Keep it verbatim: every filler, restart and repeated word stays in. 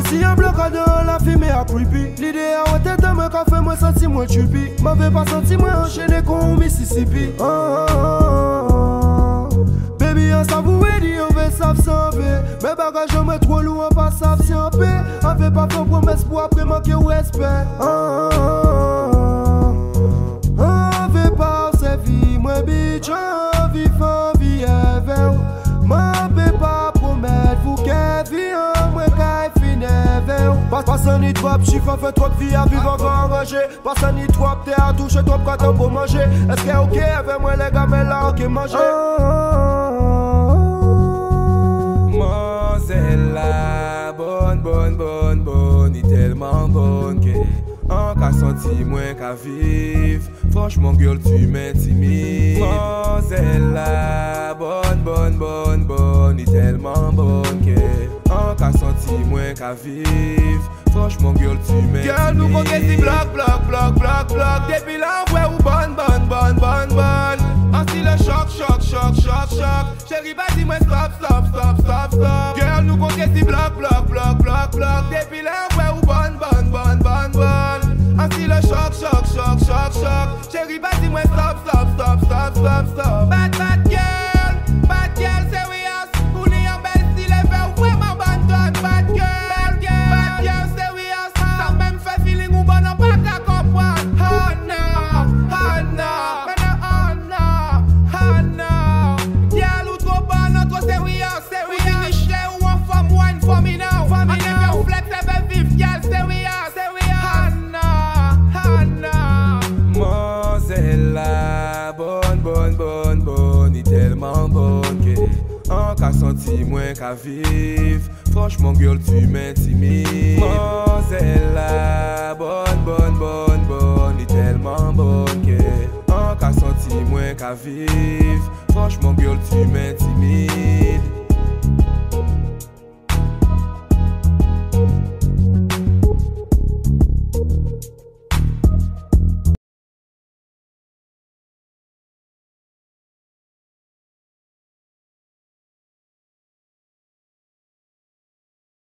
Si un bloc à deux, la fumée a creepy. L'idée à la tête de me café, moi senti moi chupi. M'avais pas senti moi enchaîné comme Mississippi. Oh, oh, oh, oh. Baby, on s'avouait, dit on veut s'absorber. Mes bagages, je me trop loin, pas s'absorber. On veut pas faire promesse pour après manquer au respect. Oh, oh, oh, oh. On veut pas servir, moi bitch, on vit, on vit, ever. M'en veut pas promettre, vous qu'elle vit, moi qu'elle finit, ever. Personne n'y trop, chiffre, fait trop de vie à vivre encore enragé. Personne n'y trop, t'es à toucher trop quand pour manger. Est-ce qu'elle est ok avec moi, les gars, mais là, ok, manger. Monsella, bonne, bonne, bonne, bonne, il tellement bonne que en qu'a senti moins qu'à vivre. Franchement, girl, tu m'intimides. Monsella, bonne, bonne, bonne, bonne, il tellement bonne que en qu'a senti moins qu'à vivre. Franchement, girl, tu m'intimides. Girl, nous connaissons si bloc, bloc, bloc, bloc, bloc. Depuis l'envoi ou bonne, bonne, bonne, bonne, bonne. Ainsi le choc, choc, choc, choc, choc. Chérie, vas-y, moi stop, stop, stop, stop, stop. Girl, nous connaissons si bloc, bloc, bloc, bloc, bloc. Depuis l'envoi ou bonne, bonne, bonne, bonne, bonne. Ainsi le choc, choc, choc, choc, choc. Chérie, vas-y, moi stop, stop, stop, stop, stop, stop. Bad, bad girl, bad girl, serious. Pour les en belle style, elle fait vraiment bonne tonne. Bad girl, bad girl, serious. Ça même fait feeling ou bon, on pas qu'à comprendre. Oh no, oh no, oh no, oh no. Girl, ou trop bonne, trop serious, serious. Ou finish ou en forme, wine for me now. For me now. Flex, elle fait vivre, girl, serious, serious. Oh no, oh no. Monsella, bonne, bonne, bonne, bonne, il tellement bonne que en qu'a senti moins qu'à vivre. Franchement, girl, tu m'intimides. Monsella, bonne, bonne, bonne, bonne, il tellement bonne que en qu'a senti moins qu'à vivre. Franchement, girl, tu m'intimides.